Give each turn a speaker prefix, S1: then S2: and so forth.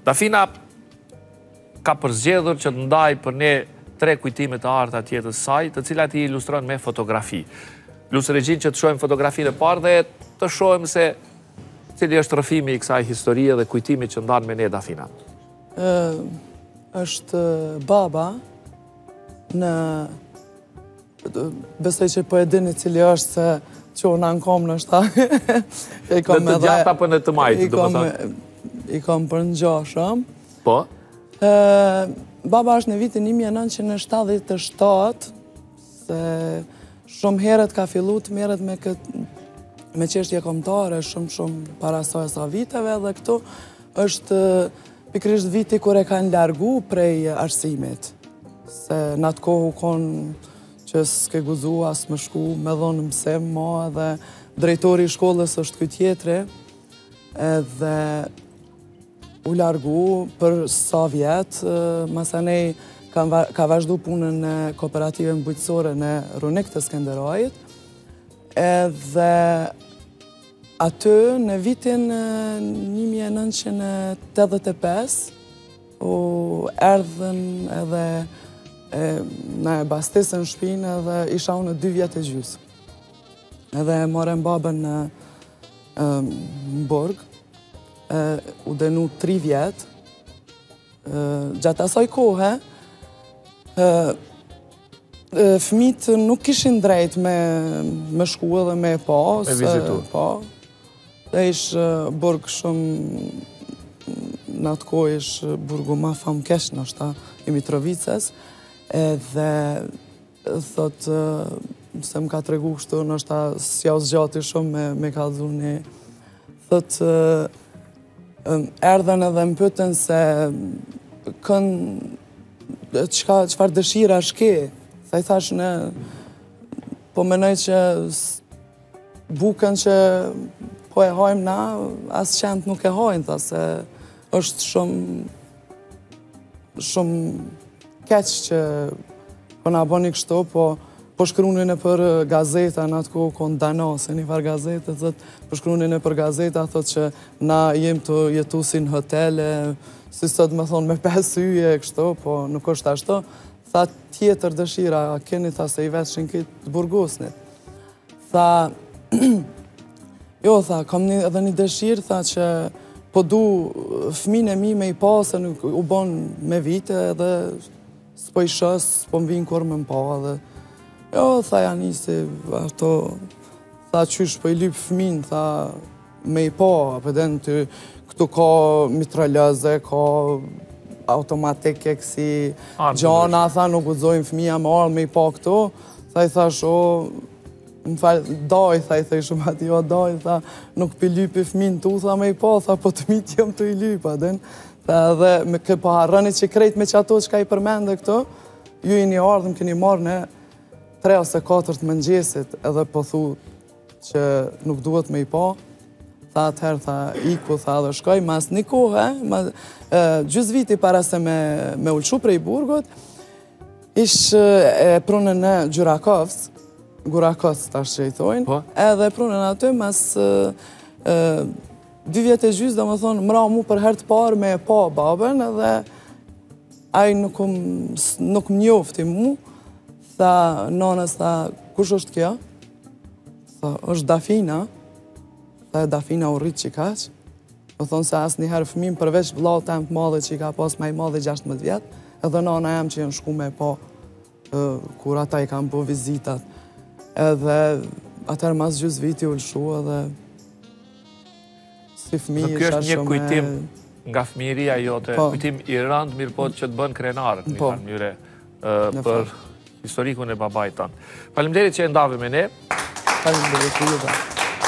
S1: Dafina ka përzgjedhur që të ndaj për ne 3 kujtime të arta tjetës saj, të cilat i ilustron me fotografi. Lusë regjin që të shohem fotografinë e parë dhe të shohem se cili është rrëfimi i kësaj historie dhe kujtimi që ndanë me ne Dafina.
S2: Është baba në... Besoj që po e dini cili është se që unë në kom në shta.
S1: Në të gjata për në të majtë, do më thënë.
S2: I kom për në gjoshëm.
S1: Po?
S2: Baba është në vitin 1977, se shumë herët ka fillu të merret me çështje kombëtare, shumë para sa viteve, dhe këtu është pikërisht viti kur e kanë largu prej arsimit. Se në atë kohë u konë që s'ke guzu as më shku me dhonë mësim ma, dhe drejtori i shkollës është këtë tjetri, edhe u largu për sa vjetë, masanej ka vazhdu punën në kooperative mbujtësore në Runik të Skenderajit, edhe aty në vitin 1985 u erdhen edhe në bastisën shpinë edhe isha unë 2 vjetë e gjysë. Edhe morem babën në Borg, u denu 3 vjetë. Gjatë asaj kohë, fëmijët nuk kishin drejt me shku edhe me pa.
S1: Me vizitu.
S2: Po. Dhe ishë burg shumë, në atë kohë ishë burgu ma famkesh në shta i Mitrovicës, edhe thotë, se më ka tregu kështu, në shta s'ja u zgjati shumë me kalzuni, thotë, erdhen edhe më pyetën se çfarë dëshira shke. Sa i thash ne, po menoj që bukën që po e hajmë na, as qend nuk e hajnë, tha se është shumë keq që po na bëni kështu, po shkrunin e për gazeta, në atë kohë konë danose, një farë gazete, po shkrunin e për gazeta, thot që na jem të jetusin hotele, si sot me thonë me 5 yje, kështu, po nuk është ashtu. Tha tjetër dëshira, keni tha se i veshin këtë të burgosnit. Tha, jo, tha, kam edhe një dëshirë, tha që po du fëmijën e mi me i pasë, nuk u bon me vite, edhe s'po i shës, s'po më vinë kur me më pa, edhe jo, tha Janisi, ato, tha qysh po i lyp fëmin, tha me i pa, pëden të këtu ka mitralëze, ka automatike kësi gjana, tha nuk gudzojnë fëmija me ardhë me i pa këtu, tha i thash, o, më falë, daj, tha i thej shumë ati, jo, daj, tha nuk pi lypi fëmin tu, tha me i pa, tha po të mitë jam të i lypa, den, tha dhe me këpa harënit që krejt me që ato që ka i përmende këtu, ju i një ardhëm këni marrë në 3 ose 4 të mëngjesit, edhe po thu që nuk duhet me i pa, tha atëherë, tha iku, tha dhe shkoj, mas një kohë, gjys viti para se me ulqu prej burgut, ishë prunën në Gjurakovës, Gurakovës tash që i thojnë, edhe prunën aty, mas 2 vjetë e gjys, dhe më thonë, mra mu për herë të parë me e pa babën, edhe aj nuk më njofti mu. Tha, nonës, tha, kush është kjo? Tha, është Dafina. Tha, Dafina u rritë që kaq. Më thonë se asë njëherë fëmim përveç vlau tem të madhe që i ka pas ma i madhe 16 vjetë, edhe nona jam që janë shku me po, kur ata i kam po vizitat. Edhe atër mas gjys viti u lëshu, edhe si fëmi
S1: isha shumë... Kjo është një kujtim nga fëmiria jote, kujtim i rëndë, mirë po që të bën krenarët, një farë mjëre, për historikun e babajt tanë. Faleminderit që e ndave me ne.
S2: Faleminderit,